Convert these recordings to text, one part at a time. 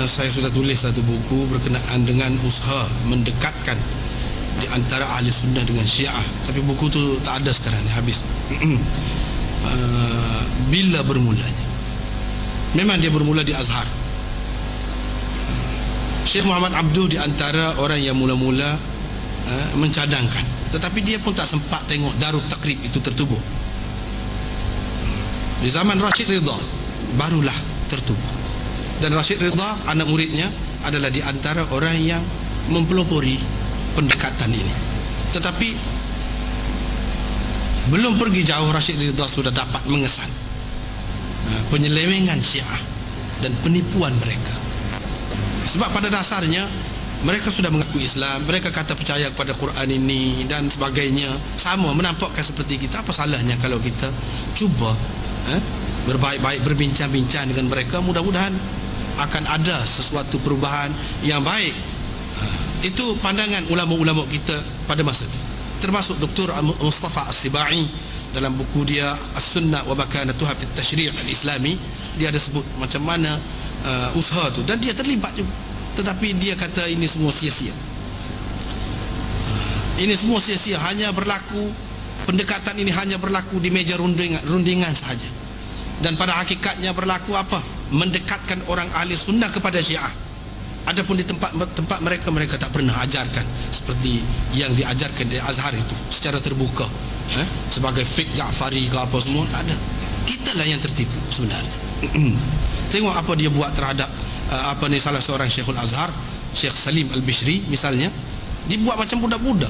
saya sudah tulis satu buku berkenaan dengan usaha mendekatkan di antara ahli sunnah dengan Syiah, tapi buku tu tak ada sekarang ni, habis. Bila bermulanya? Memang dia bermula di Azhar. Syekh Muhammad Abduh di antara orang yang mula-mula mencadangkan, tetapi dia pun tak sempat tengok Darut Takrib itu tertubuh. Di zaman Rashid Ridha barulah tertubuh. Dan Rashid Ridha, anak muridnya, adalah di antara orang yang mempelopori pendekatan ini. Tetapi belum pergi jauh, Rashid Ridha sudah dapat mengesan penyelewengan Syiah dan penipuan mereka. Sebab pada dasarnya mereka sudah mengaku Islam, mereka kata percaya kepada Quran ini dan sebagainya, sama menampakkan seperti kita. Apa salahnya kalau kita cuba berbaik-baik, berbincang-bincang dengan mereka, mudah-mudahan akan ada sesuatu perubahan yang baik. Itu pandangan ulama-ulama kita pada masa itu, termasuk Dr. Mustafa As-Sibai dalam buku dia As-Sunnah wa Makanatuha fi Tashri' Al-Islami. Dia ada sebut macam mana usaha tu, dan dia terlibat juga. Tetapi dia kata ini semua sia-sia. Ini semua sia-sia, hanya berlaku, pendekatan ini hanya berlaku di meja rundingan sahaja. Dan pada hakikatnya berlaku apa? Mendekatkan orang ahli sunnah kepada Syiah. Adapun di tempat mereka tak pernah ajarkan seperti yang diajarkan di Azhar itu secara terbuka, sebagai fik Ja'fari ke apa semua, tak ada. Kitalah yang tertipu sebenarnya. Tengok apa dia buat terhadap salah seorang Syekhul Azhar, Syekh Salim Al-Bishri misalnya, dibuat macam budak-budak.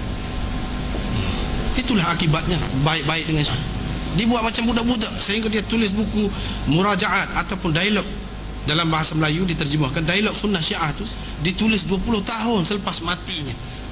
Itulah akibatnya baik-baik dengan Syiah, dibuat macam budak-budak, sehingga dia tulis buku murajaat ataupun dialog dalam bahasa Melayu, diterjemahkan dialog sunnah Syiah tu, ditulis 20 tahun selepas matinya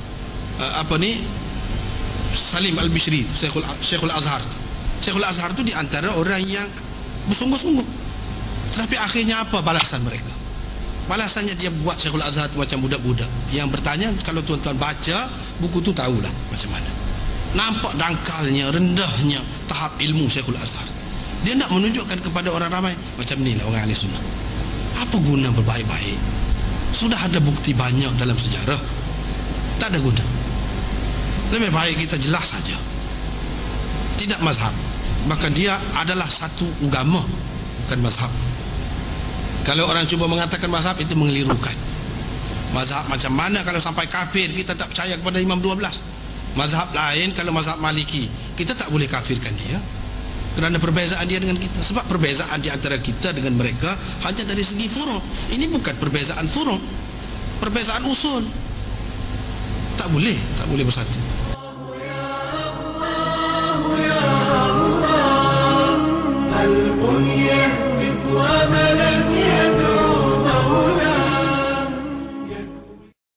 Salim Al-Bishri, Syekhul Azhar. Syekhul Azhar tu di antara orang yang bersungguh-sungguh. Tetapi akhirnya apa balasan mereka? Balasannya dia buat Syekhul Azhar tu macam budak-budak yang bertanya. Kalau tuan-tuan baca buku tu tahulah macam mana. Nampak dangkalnya, rendahnya tahap ilmu Syekhul Azhar. Dia nak menunjukkan kepada orang ramai, macam ni lah orang ahli sunnah. Apa guna berbaik-baik? Sudah ada bukti banyak dalam sejarah, tak ada guna. Lebih baik kita jelas saja, tidak mazhab. Bahkan dia adalah satu agama, bukan mazhab. Kalau orang cuba mengatakan mazhab, itu mengelirukan. Mazhab macam mana kalau sampai kafir kita tak percaya kepada Imam 12? Mazhab lain, kalau mazhab Maliki, kita tak boleh kafirkan dia kerana perbezaan dia dengan kita. Sebab perbezaan di antara kita dengan mereka hanya dari segi furu'. Ini bukan perbezaan furu', perbezaan usul. Tak boleh bersatu.